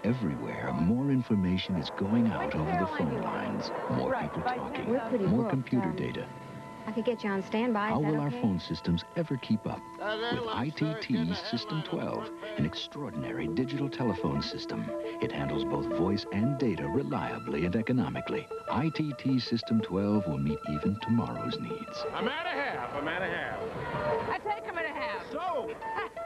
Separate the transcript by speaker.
Speaker 1: Everywhere, more information is going out over the phone lines. More people talking, more computer data.
Speaker 2: I could get you on standby.
Speaker 1: How will our phone systems ever keep up? With ITT System 12, an extraordinary digital telephone system. It handles both voice and data reliably and economically. ITT System 12 will meet even tomorrow's needs.
Speaker 3: I'm at a half.
Speaker 4: I take him at a half.
Speaker 3: So?